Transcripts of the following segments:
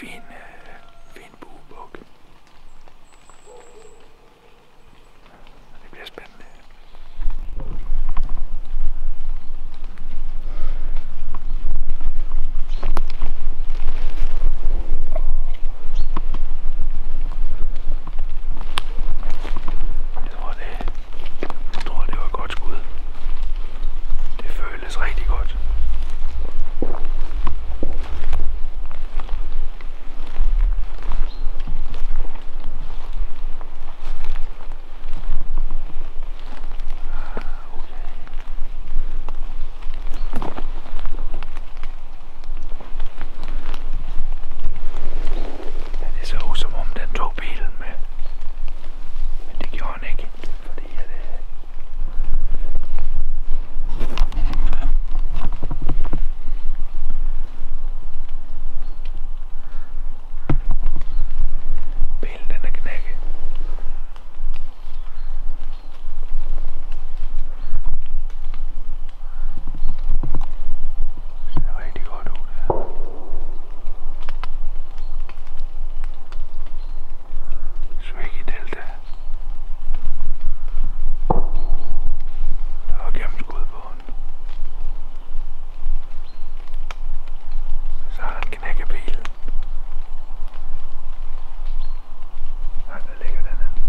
fin buebuk. Det bliver spændende. Jeg tror det var et godt skud. Det føles rigtig godt. Zwickey Delta. Der var gennemskud på den. Så har han knækket bilen. Nej, der ligger den anden.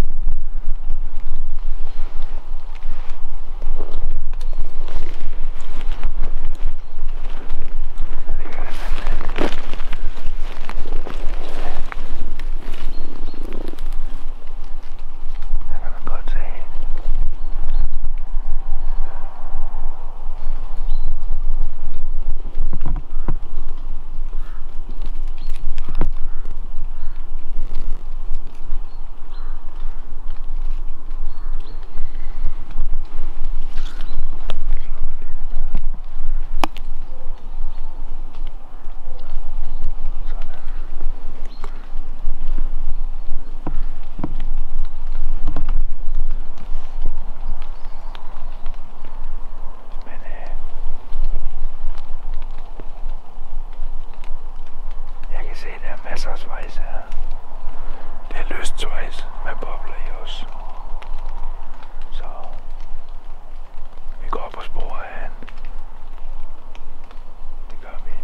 Masser af svejs her. Det er løst svejs med bobler i også. Så vi går på sporet af han. Det gør vi.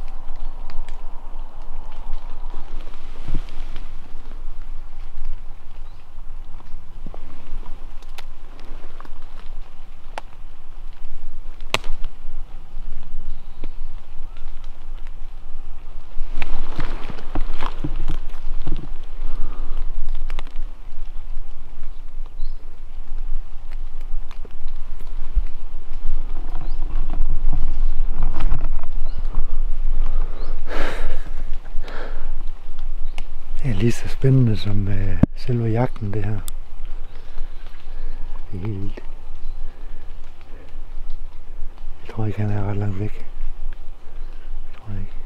Det er lige så spændende som selve jagten, det her. Det er helt vildt. Jeg tror ikke, han er ret langt væk. Jeg tror ikke.